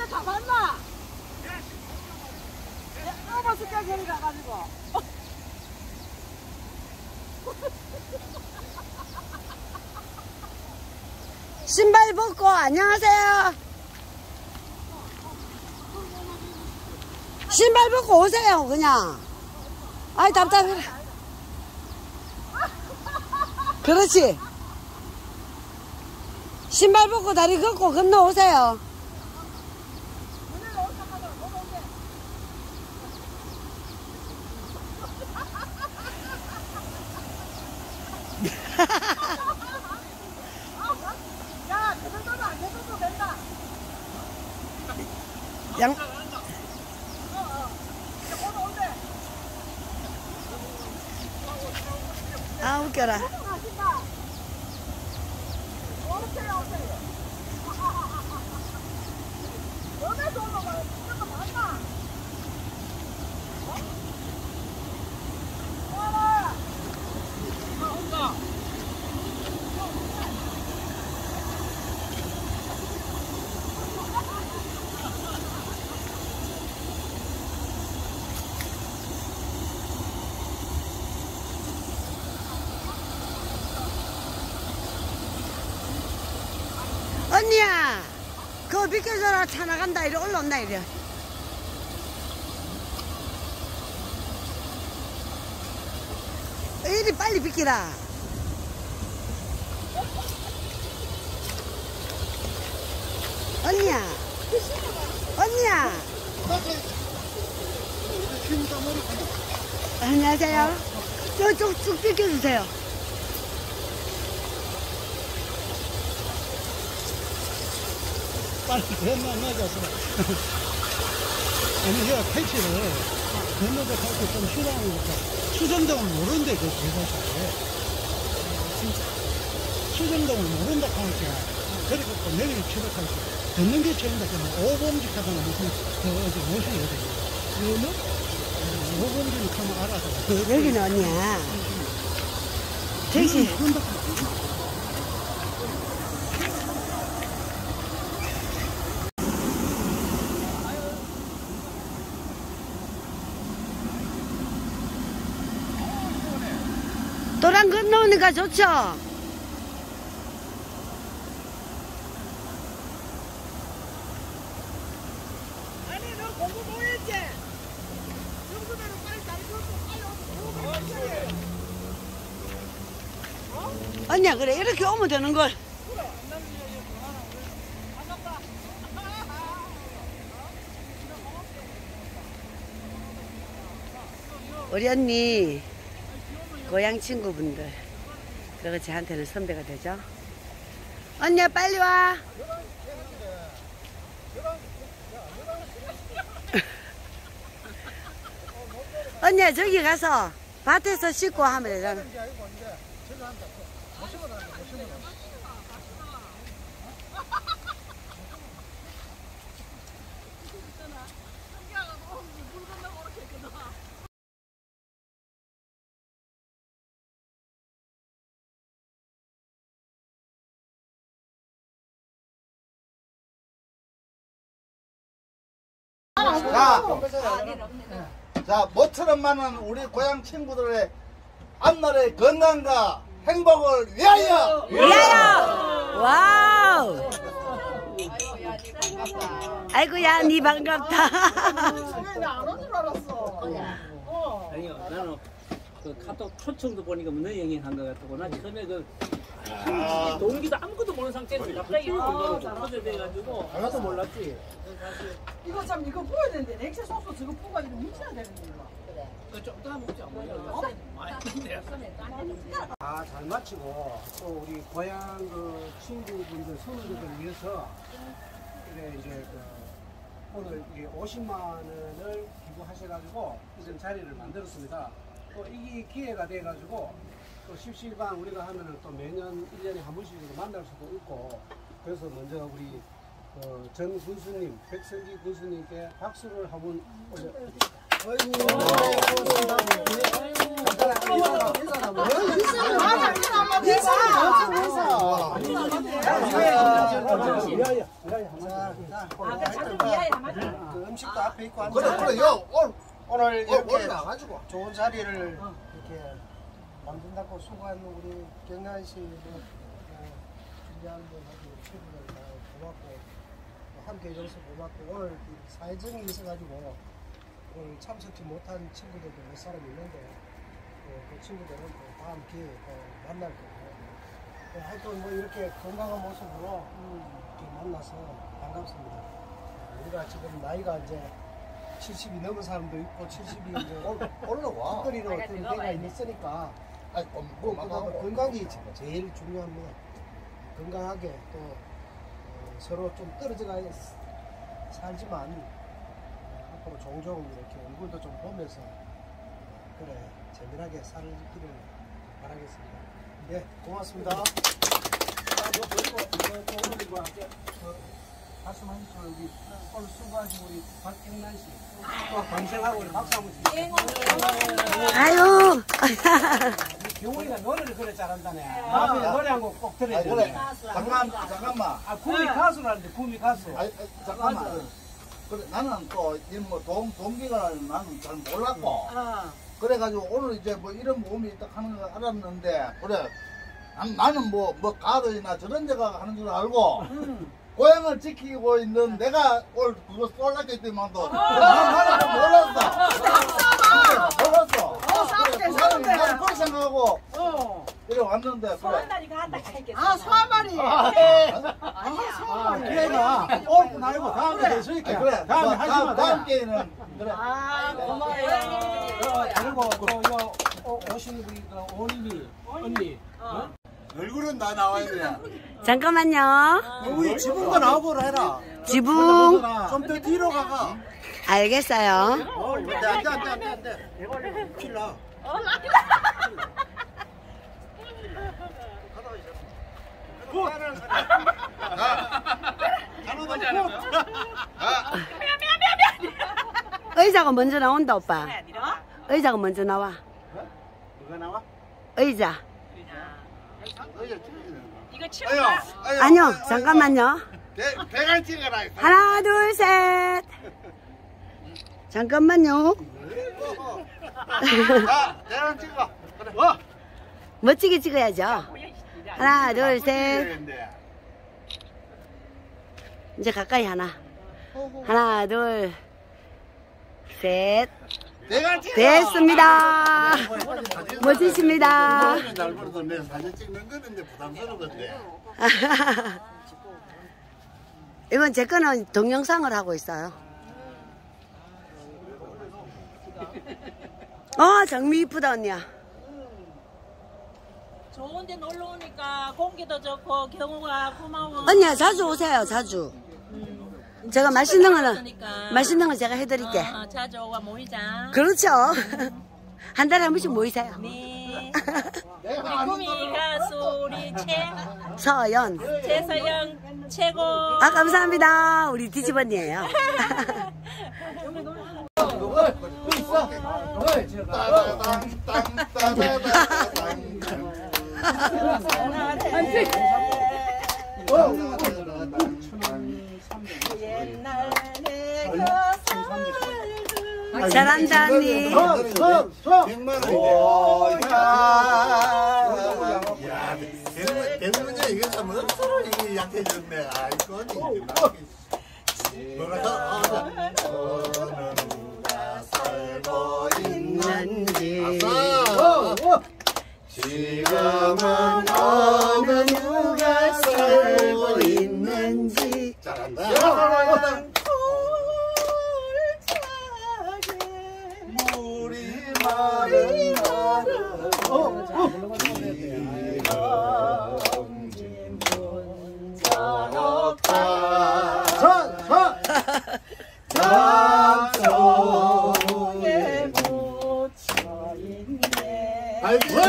내 잡았나? 어머 습격이 가가지고. 신발 벗고 안녕하세요. 신발 벗고 오세요 그냥. 아이 답답해. 그렇지. 신발 벗고 다리 걷고 건너오세요. 야, 그 정도는 안 돼도 된다. 양. 아 웃겨라. 언니야 그거 비켜줘라. 차 나간다. 이리 올라온다. 이리 이리 빨리 비키라. 언니야 언니야 안녕하세요. 저쪽 쭉 비켜주세요. 빨리 건너가서 아니 제가 택시를 건너서 갈때 좀 싫어하니까 수정동을 모르는데 그 대사사에 수정동을 모른다 하니까 그리고 또 내리기 싫어하니까 듣는 게 처음이다 그러면 오봉직하다가 무슨 그 어디 모시게 돼요. 오봉직을 하면 알아서 여기는 언니야 택시 도랑 건너오니까 좋죠? 아니, 너 공부 뭐 했지? 정수대로 빨리 다리 걷고 빨리 오고. 언니야 그래 이렇게 오면 되는걸. 우리 언니 고향 친구분들 그거 저한테는 선배가 되죠. 언니야 빨리 와. 언니야 저기 가서 밭에서 씻고 하면 되잖아. 자, 모처럼 만난 우리 고향 친구들의 앞날의 건강과 행복을 위하여! 위하여! 와우! 아이고야, 니 반갑다. 나안 줄 알았어. 아니요, 나는 그 카톡 초청도 보니까 너희 형이 한 것 같고, 나 처음에 그 동기도 아무것도 모르는 상태에서 갑자기 이거 터져돼가지고 하나도 몰랐지. 이거 참 이거 부어야 되는데 넥스 소스 저거 부어가지고 묻혀야 되는데 이거. 좀 이따 먹자. 잘 마치고 또 우리 고향 그 친구분들 선우들을 위해서 그래 이제 그 오늘 이게 50만 원을 기부하셔가지고 이런 자리를 만들었습니다. 또 이 기회가 돼가지고 또 십시일반 우리가 하면은 또 매년 1년에 한 번씩 만날 수도 있고 그래서 먼저 우리 전 군수님 백성기 군수님께 박수를 한번 올려. 음식도 앞에 있고 한 그래 요 오늘 이렇게 나가지고 좋은 자리를 이렇게 만든다고 수고한 우리 경남시 준비하는분하고 친구들 다 고맙고 함께 해줘서 고맙고 오늘 사회정이 있어가지고 오늘 참석지 못한 친구들도 몇 사람 있는데 그 친구들은 또 다음 기회에 또 만날 거고 하여튼 뭐 이렇게 건강한 모습으로 이렇게 만나서 반갑습니다. 우리가 지금 나이가 이제 70이 넘은 사람도 있고 70이 이제 올라와. 턱걸이로 어떤 데가 있으니까 건강이 제일 중요합니다. 건강하게 또 서로 좀 떨어져가 살지만 앞으로 종종 이렇게 얼굴도 좀 보면서 그래 재미나게 살기를 바라겠습니다. 네, 고맙습니다. 그리고 말씀하시죠. 여기 오늘 수고하신 우리 박경란 씨, 또 동생하고 우리 박수 한번 주세요. 아유. 경훈이가 노래를 그래 잘한다네. 나중에 노래 한 곡 꼭 들어야 그래. 돼. 잠깐만. 구미 가수라는데 구미 가수. 잠깐만. 그래 나는 또뭐 동기가 나는 잘 몰랐고. 그래가지고 오늘 이제 뭐 이런 모험이 있다 하는 걸 알았는데 그래 나는 뭐 가르이나 저런 데가 하는 줄 알고. 고향을 지키고 있는 내가 오늘 그거 쏠랐기 때문에도 나는 몰랐어. 나는 그렇게 생각하고 이래 왔는데 소환다니까 한다 했겠어. 아, 소환발이. 기회가 오늘 아니고 다음에 됐으니까. 그래 다음에 하시면 다음 돼. 기회는 그래 아, 고마워요. 그리고 또 오신 우리 오님이 언니. 얼굴은 다 나와야 돼. 잠깐만요. 우리 지붕도 나와보라 해라. 지붕. 좀 더 뒤로 가가. 알겠어요. 안돼. 큰일 나. 의자가 먼저 나온다, 오빠. 의자가 먼저 나와. 누가 나와? 의자. 이거 치울까? 아니요, 잠깐만요. 대강 찍어라. 하나, 둘, 셋. 잠깐만요. 대강 찍어. 멋지게 찍어야죠. 하나, 둘, 셋. 이제 가까이 하나. 하나, 둘, 셋. 대강 찍어. 됐습니다. 멋지십니다. 날보다 내 사진 찍는 거는데 부담스러운데. 이건 제 거는 동영상을 하고 있어요. 장미 이쁘다, 언니야. 좋은데 놀러 오니까 공기도 좋고 경우가 고마워. 언니야, 자주 오세요, 자주. 제가 맛있는 거 제가 해드릴게. 자주 오와 모이자. 그렇죠. 한 달에 한 번씩 모이세요. 네. 우리 구미 가수 우리 서연. 최서영 최고. 감사합니다. 우리 뒤집언니예요. 잘한다, 언니. 100만 원인데. 야, 대부분이 이게 참 서로 이게 약해졌네. 아이고, 뭐라고? 누가 살고 있는지. 지금은 어느 누가 살고 있는지. 잘한다. 물이 마른 속에 묻혀있네. 아이고.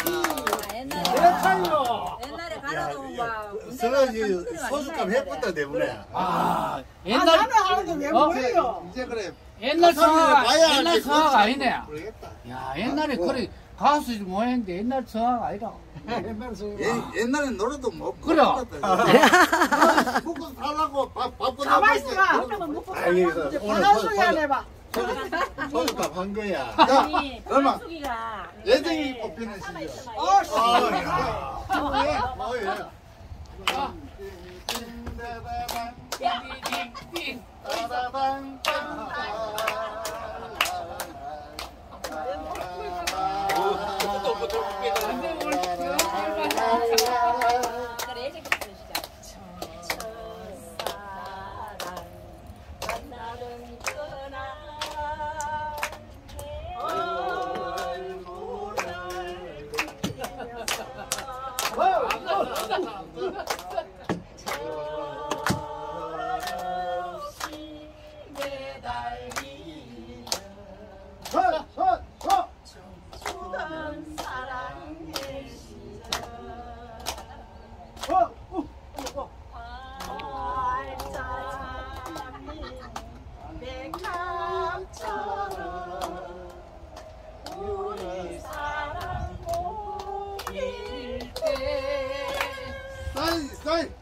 옛날에 가라도 막 서로 소속감 해본다 대부분. 아, 옛날 옛날, 하는 게왜 뭐예요? 이제 그래. 옛날 성악, 봐야 옛날 알지. 성악 아니네. 모르겠다. 야, 옛날에 그래, 가수 뭐했는데 옛날 성악 아니라. 옛날엔 노래도 못 그래. 먹고 살라고 바쁘다. 가만 있어봐. 바나소리 안 해봐. 소주값 한 거야. 아니, 야, 그러면 박수기가 예정이 뽑히는 시기야. 그래, 예전부터 시작. 첫사랑 만나는 그날 얼굴을 철없이 매달리는 주던 사랑의 시절 발자민 백합처럼 우리 사랑 모일 때 사인.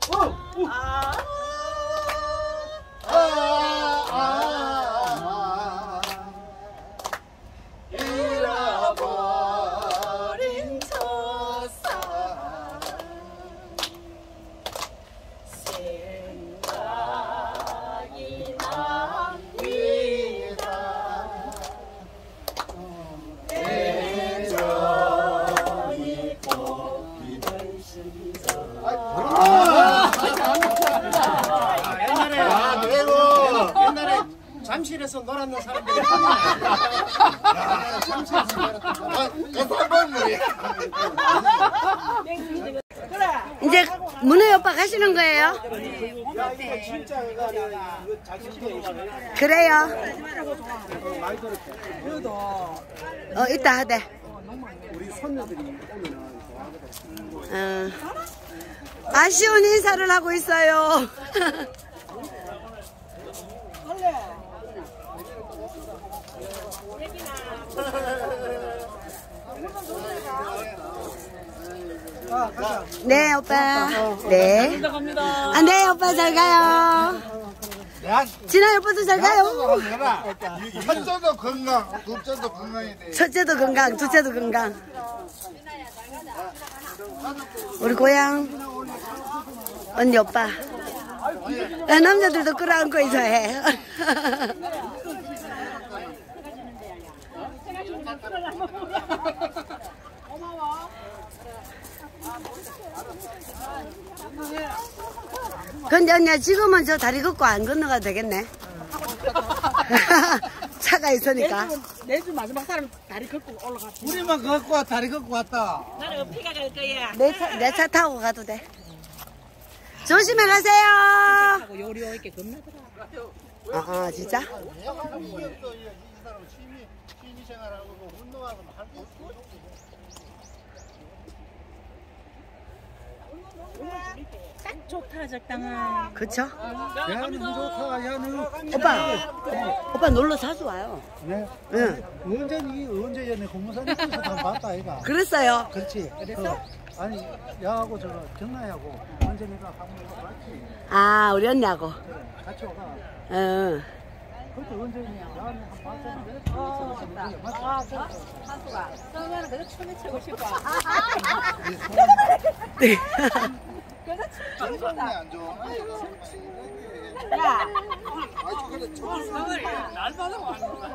잃어버린 첫사랑 생각이 납니다. 애정이 꽃피는 시절 옛날에 잠실에서 놀았는 사람들이 잠실에서 이제 문혜 오빠 가시는 거예요? 진짜 이거 자신있게 그래요. 많이 들었대. 그래도 이따 하대. 우리 손녀들이 오면은 좋아하거든. 아쉬운 인사를 하고 있어요. 네, 오빠. 네. 아, 네, 오빠 잘 가요. 진아 오빠도 잘 가요. 첫째도 건강, 둘째도 건강이 돼. 첫째도 건강, 둘째도 건강. 우리 고향 언니 오빠. 남자들도 끌어안고 있어 해. 근데 언니야 지금은 저 다리 걷고 안 건너가도 되겠네. 차가 있으니까. 내주 마지막 사람 다리 걷고 올라가. 우리만 걷고 와, 다리 걷고 왔다. 나는 피가 갈 거야. 내 차 타고 가도 돼. 조심해 가세요. 하고 요리요 이렇게 겁나더라. 진짜? 딱 좋다 적당한. 그쵸? 야, 너무 좋다. 야, 너. 오빠 놀러 자주 와요. 네. 응. 언제 전에 고무산 입구에서 다 봤다, 아이가. 그랬어요. 그렇지. 아니, 야하고 저거 정나하고 언제 내가 한번 봤지. 아, 우리 언니하고. 그래, 같이 오가. 응. 그때 언제 야는 한 봤었는데. 한수가. 처음에는 그래도 춤이 추고 싶어. 네. 정성이 안 좋아. 야. 아주 그래, 정성이. 날 받으면 안 된다.